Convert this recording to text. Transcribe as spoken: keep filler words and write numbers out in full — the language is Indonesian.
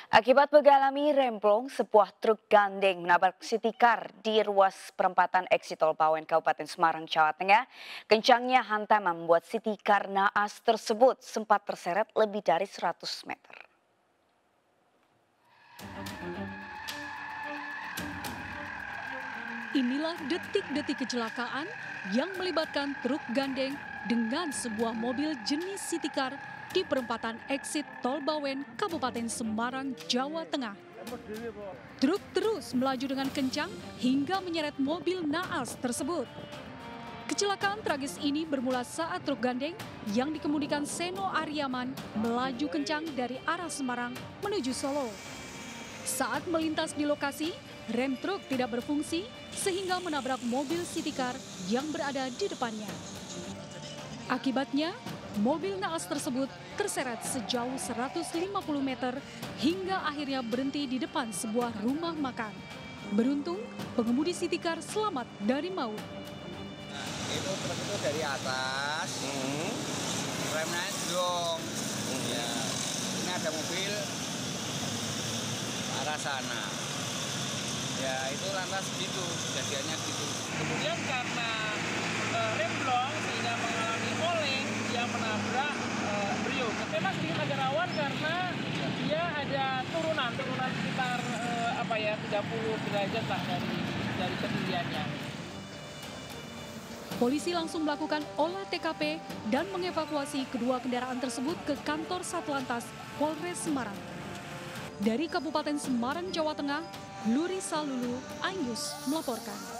Akibat mengalami remblong, sebuah truk gandeng menabrak City Car di ruas perempatan Exit Tol Bawen, Kabupaten Semarang, Jawa Tengah. Kencangnya hantaman membuat City Car naas tersebut sempat terseret lebih dari seratus meter. Inilah detik-detik kecelakaan yang melibatkan truk gandeng dengan sebuah mobil jenis City Car di perempatan Exit Tol Bawen, Kabupaten Semarang, Jawa Tengah. Truk terus melaju dengan kencang hingga menyeret mobil naas tersebut. Kecelakaan tragis ini bermula saat truk gandeng yang dikemudikan Seno Aryaman melaju kencang dari arah Semarang menuju Solo. Saat melintas di lokasi, rem truk tidak berfungsi sehingga menabrak mobil City Car yang berada di depannya. Akibatnya, mobil naas tersebut terseret sejauh seratus lima puluh meter hingga akhirnya berhenti di depan sebuah rumah makan. Beruntung, pengemudi City Car selamat dari maut. Nah, itu truk itu dari atas, hmm. remnya jong. Hmm. Ya, ini ada mobil arah sana. Ya, itu lantas gitu, kejadiannya gitu. Kemudian karena e, remblong sehingga mengalami oleng, dia menabrak e, Brio. Memang sedikit agak rawan karena dia ada turunan, turunan sekitar e, apa ya tiga puluh derajat lah dari dari ketinggiannya. Polisi langsung melakukan olah T K P dan mengevakuasi kedua kendaraan tersebut ke kantor Satlantas Polres Semarang. Dari Kabupaten Semarang, Jawa Tengah, Luri Salulu, iNews melaporkan.